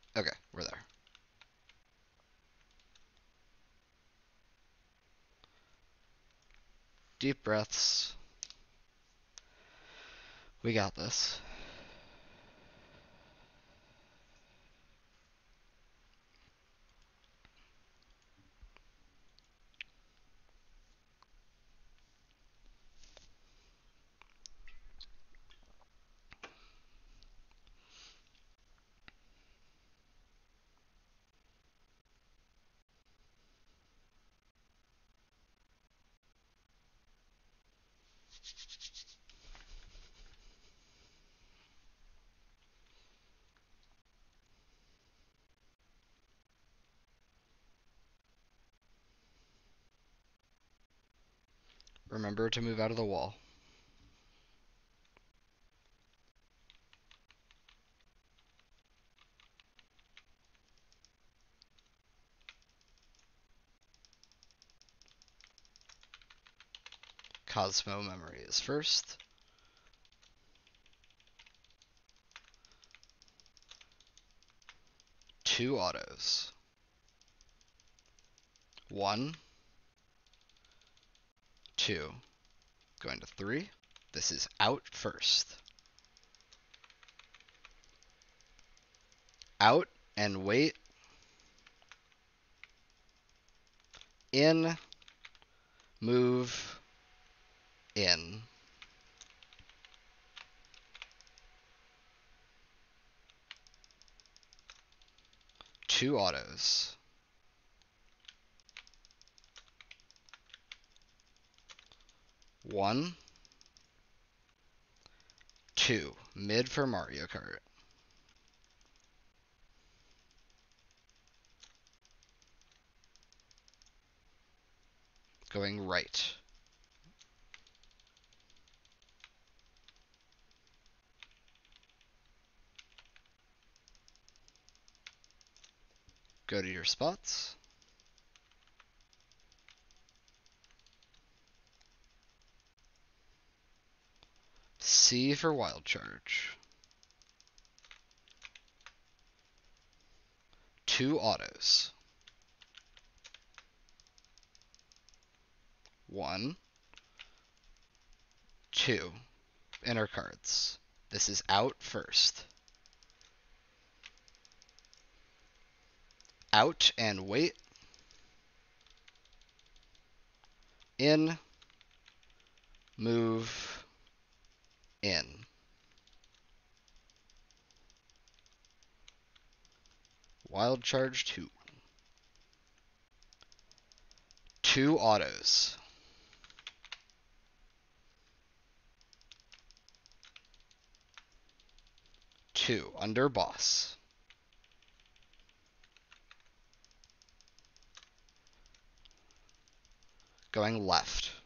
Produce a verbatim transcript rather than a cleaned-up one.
Okay, we're there. Deep breaths. We got this. Remember to move out of the wall. Cosmo memory is first. Two autos. One, two. Going to three. This is out first. Out and wait. In, move, in. Two autos. One, two. Mid for Mario Kart. Going right. Go to your spots. C for wild charge. Two autos. One, two. Enter cards. This is out first. Out and wait. In, move, in. Wild charge two. Two autos. Two under boss. Going left.